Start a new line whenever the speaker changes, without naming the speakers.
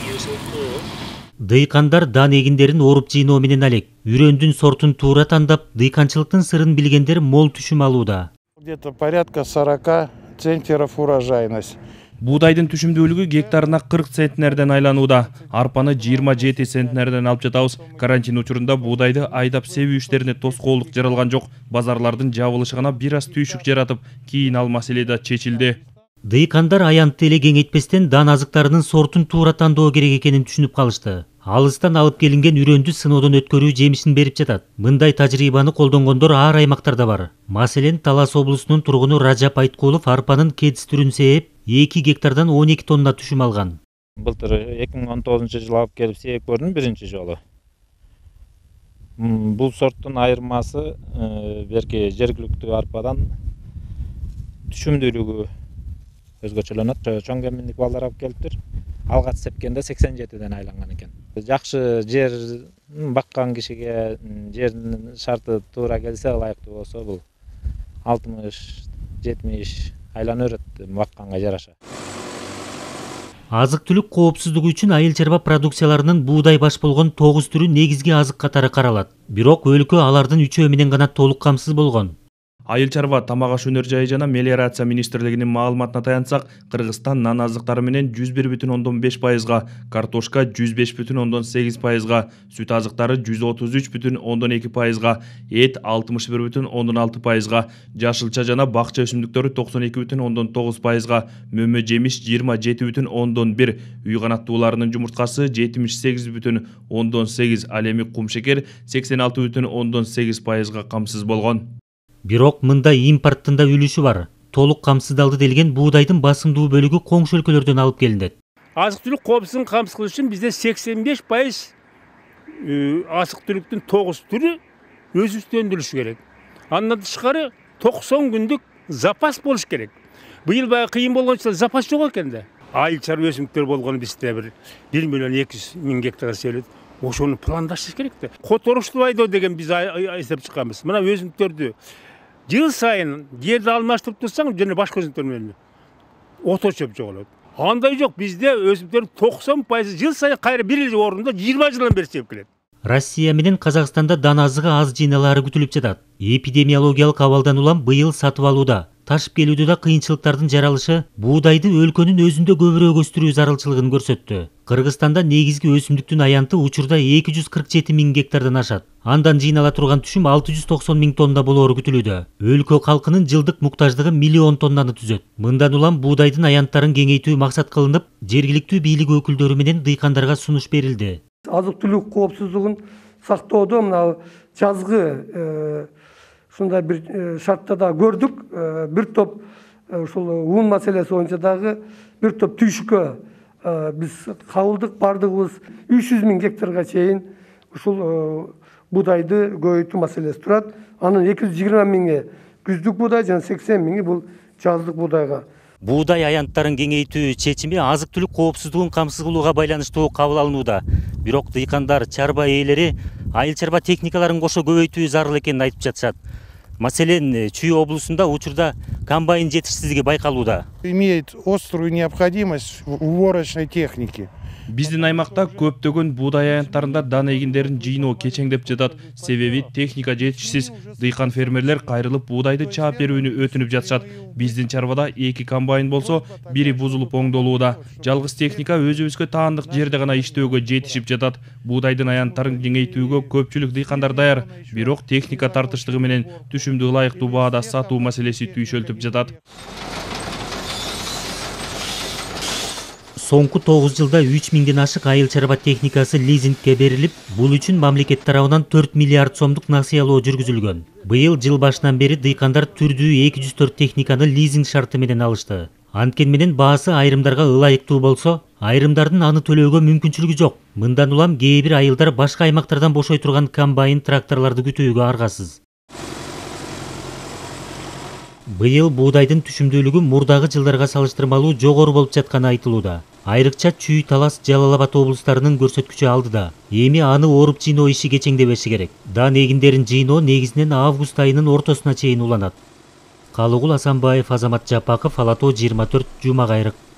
Дыйкандар дан эгиндерин ооруп жыйноо менен алек. Үрөндүн сортун туура тандап, дыйканчылыктын сырын билгендер мол түшүм алууда.
Где-то порядка 40 центнеров урожайность.
Buğdayдын түшүмдүүлүгү гектарына 40 центнерден айланууда. Арпаны 27 центнерден алып жатабыз. Карантин учурунда buğdayды айдап себүү иштерине тоскоолдук жаралган жок. Базарлардын жабылышы гана бир аз түйшүк жаратып, кийин ал маселе да чечилди.
Дыйкандар аянтты эле кеңейтпестен дан азыктарынын сортун туура тандоо керек экенин түшүнүп калышты. Алыстан алып келинген үрөндү сыноодон өткөрүү жемишин берип жатат. Мындай тажрыйбаны колдонгондор ар аймактарда бар. Маселен, Талас облусунун тургуну Ражап Айткулов арпанын кетис түрүн сээп, 2 гектардан 12 тонна түшүм алган.
Былтыр 2019-жылы алып келип сээп көрдүм биринчи жолу. Бул сорттун айырмасы берки жергиликтүү арпадан түшүмдүүлүгү өзгөчөлөнөт. Чоң кеминдик балдар алып келиптир. Алгач сепкенде 87ден айланган экен. Жакшы жер баккан кишиге жердин шарты туура келсе, ылайыктуу болсо бул 60-70 айлана берет бакканга жараша.
Азык-түлүк коопсуздугу үчүн айыл чарба продукцияларынын buğday баш болгон 9 түрү негизги азык катары каралат. Бирок өлкө алардын 3 менен гана толук камсыз болгон.
Айыл чарба, тамак аш өнөр жайы жана мелиорация министрлигинин маалыматына таянсак, Кыргызстан нан азыктары менен 101,5%, картошка 105,8%, сүт азыктары 133,2%, эт 61,6%, жашылча жана бакча өсүмдүктөрү 92,9%, мөмө жемиш 27,1%, үй канаттууларынын жумурткасы 78,8%, ал эми кумшекер 86,8%га камсыз болгон.
Бирок мында импорттун да үлүшү бар. Толук камсыздалды делген buğdayдын басымдуу бөлүгү коңшу өлкөлөрдөн алып келинет.
Азык-түлүк коопсуздугун камсыз кылыш үчүн бизде 85% азык-түлүктүн 9 түрү өзүбүздө өндүрүлүшү керек. Андан тышкары 90 күндүк запас болуш керек. Быйыл баягы кыйын болгон үчүн запас жок экен да. Айыл чарба өсүмдүктөр болгону бизде бир 1,2 миллион гектар себет. Ошону пландаштырыш керек да. Которуштуу айдоо деген биз эсеп чыкканбыз. Мына өсүмдүктөрдү жыл сайын жерди алмаштырып турсаң, жана башка өсүмдүктөр менен ото чөп жоголот. Андай жок, бизде өсүмдүктөр 90% жыл сайын кайра бир эле орунда 20 жылдан бери чеп келет.
Россия менен Казакстанда дан азыгы аз жыйналары күтүлүп жатат. Эпидемиологиялык абалдан улам быйыл сатып алууда. Ташып келүүдө да кыйынчылыктардын жаралышы buğdayды өлкөнүн өзүндө көбүрөөк өстүрүү зарылчылыгын көрсөттү. Кыргызстанда негизги өсүмдүктүн аянты учурда 247 миң гектардан ашат. Андан жыйнала турган түшүм 690 миң тонна болоору күтүлүүдө. Өлкө калкынын жылдык муктаждыгы 1 миллион тоннаны түзөт. Мындан улам buğdayдын аянттарын кеңейтүү максат кылынып, жергиликтүү бийлик өкүлдөрү менен дыйкандарга сунуш берилди.
Азык-түлүк коопсуздугун сактоодо мына жазгы ушундай бир шартта да көрдүк. Бир топ ушул уун маселеси боюнча дагы бир топ түйшүккө биз кабылдык. Бардыгыбыз 300 миң гектарга чейин ушул buğdayды көбөйтүү маселеси турат. Анын 220 миңи күздүк buğday жана 80 миңи бул жаздык buğdayга.
Buğday аянттарын кеңейтүү чечими азык-түлүк коопсуздугун камсыз кылууга байланыштуу кабыл алынууда. Бирок дыйкандар, чарба ээлери айыл чарба техникаларын кошо көбөйтүү зарыл экенин айтып жатышат. Маселен, Чүй облусунда учурда комбайн жетишсиздиги байкалууда.
Имеет острую необходимость в уборочной технике.
Биздин аймакта көптөгөн buğday аянттарында дан эгиндерин жыйноо кечеңдеп жатат. Себеби техника жетишсиз. Дыйкан фермерлер кайрылып buğdayды чаап берүүнү өтүнүп жатышат. Биздин чарбада 2 комбайн болсо, бири бузулуп оңдолууда. Жалгыз техника өзүбүзгө таандык жерде гана иштөөгө жетишип жатат. Buğdayдын аянттарын кеңейтүүгө көпчүлүк дыйкандар даяр. Бирок техника тартыштыгы менен түшүмдү ылайыктуу баада сатуу маселеси түйшөлтүп жатат.
Соңку 9 жылда 3 миңден ашык айыл чарба техникасы лизингке берилип, бул үчүн мамлекет тарабынан 4 миллиард сомдук насыялоо жүргүзүлгөн. Быйыл жыл башынан бери дыйкандар түрдүү 204 техниканы лизинг шарты менен алышты. Анткени менен баасы айрымдарга ылайыктуу болсо, айрымдардын аны төлөөгө мүмкүнчүлүгү жок. Мындан улам кээ бир айылдар башка аймактардан бошой турган комбайн тракторлорду күтүүгө аргасыз. Быйыл buğdayдын түшүмдүүлүгү мурдагы жылдарга салыштырмалуу жогору болуп жатканы айтылууда. Айрыкча Чүй, Талас, Жалал Абад облустарынын көрсөткүчү алдыда. Эми аны ооруп жыйноо иши кечеңдебеши керек. Дан эгиндерин жыйноо негизинен август айынын ортосуна чейин уланат. Калыгул Асанбаев, Азамат Жапаков, Ала Тоо 24, Жума Кайрык.